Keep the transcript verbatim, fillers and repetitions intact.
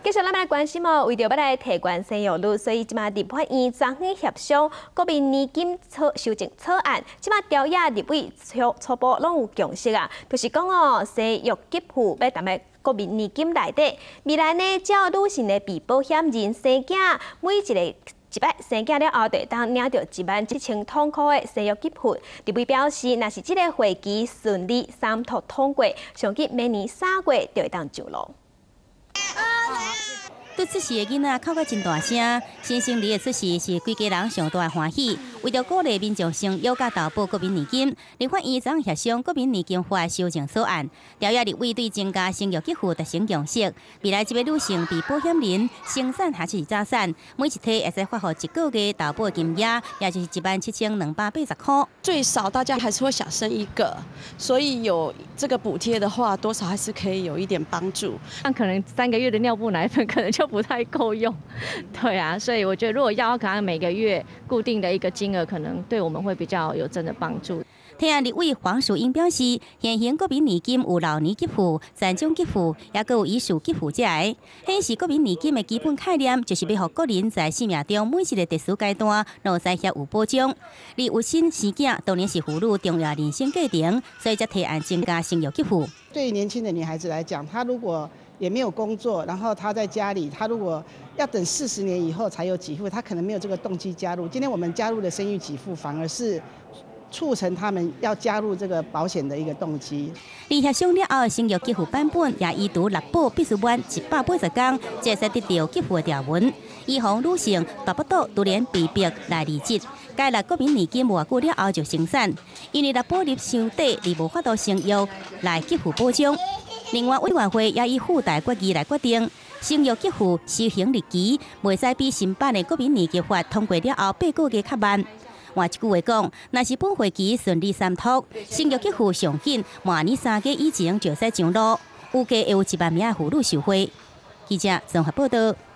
继续咱们来关心哦，为着要来提高生育率，所以即马立法院昨天协商国民年金草修正草案，即马朝野立委初初步拢有共识啊，就是讲哦，生育给付要踮咧国民年金内底，未来呢，只要女性的被保险人生囝，每一个一摆生囝了后，就当领到一万七千通块的生育给付。立委表示，若是这个会期顺利三读通过，上计明年三月就会当上路。 对出世的囡仔哭个真大声，新生儿的出世是规家人上大的欢喜。为着鼓励民众生育甲投保国民年金，立法院昨天协商国民年金法修正草案，朝野立委对增加生育给付达成共识。未来这位女性被保险人生产还是早产，每一体会使发放一个月投保金额，也就是一万七千两百八十块。 最少大家还是会想生一个，所以有这个补贴的话，多少还是可以有一点帮助。 像可能三个月的尿布奶粉可能就不太够用，对啊，所以我觉得如果要可能每个月固定的一个金额，可能对我们会比较有真的帮助。 听立委黄淑英表示，现行国民年金有老年给付、残障给付，也佮有遗属给付者个。显示国民年金的基本概念，就是要让个人在生命中每一个特殊阶段，拢使遐有保障。而有生生囝当然是妇女重要人生过程，所以才提案增加生育给付。 对于年轻的女孩子来讲，她如果也没有工作，然后她在家里，她如果要等四十年以后才有给付，她可能没有这个动机加入。今天我们加入的生育给付，反而是 促成他们要加入这个保险的一个动机。 而协商了后，生育给付版本也依图六保必须满一百八十天，才使得到给付的条文，以防女性达不到突然被逼来离职。该来国民年金偌久了后就生产，因为六保入伤低而无法度生育来给付保障。另外，委员会也以附带决议来决定，生育给付施行日期袂使比新版的国民年金法通过了后八个月较慢。 换一句话讲，若是本会期顺利三读，生育给付上紧，明年三月以前就使上路，预计会有一万名妇女受惠。记者综合报道。